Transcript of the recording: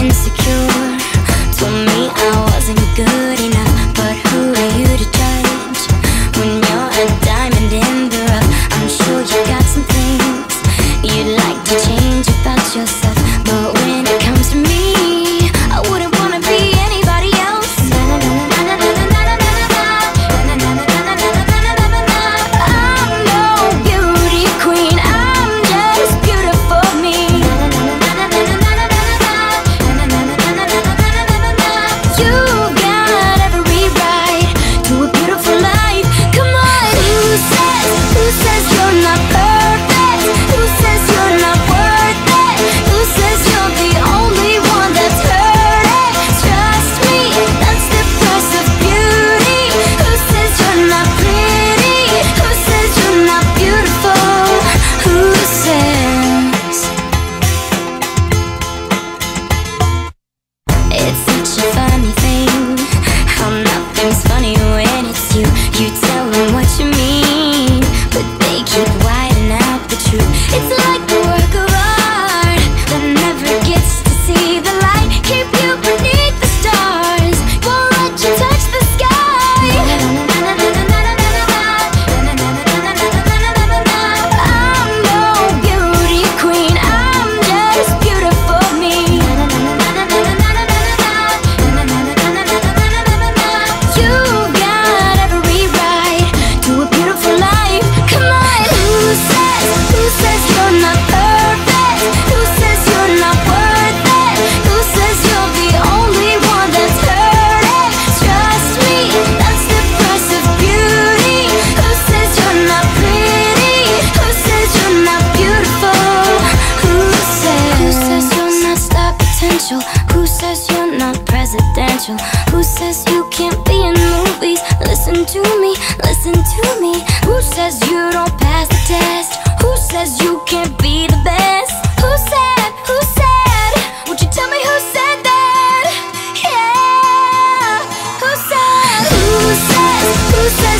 insecure, told me I wasn't good enough. But who are you to judge when you're a diamond in the rough? I'm sure you got some things you'd like to change about yourself, but when it comes to me, I wouldn't wanna be anybody else. I'm no beauty queen, I'm just beautiful me. You got every right to a beautiful life. Come on, who says you're not perfect? Who says you're not worth it? Who says you're the only one that's hurting? Trust me, that's the price of beauty. Who says you're not pretty? Who says you're not beautiful? Who says? It's such a funny thing how nothing's funny when it's you. You tell them what you mean, but they keep whiting out the truth. It's like a work of art that never gets to see the light. Keep you beneath the stars, won't let you touch the sky. I'm no beauty queen, I'm just beautiful me. You got every right to a beautiful life. Come on, who says you're not perfect? Who says you're not worth it? Who says you're the only one that's hurting? Trust me, that's the price of beauty. Who says you're not pretty? Who says you're not beautiful? Who says you're not star potential? Who says you're not presidential? Who says you can't be in movies? Listen to me, listen to me. Who says you don't pass the test? Who says you can't be the best? Who said, who said? Would you tell me who said that? Yeah. Who said, who says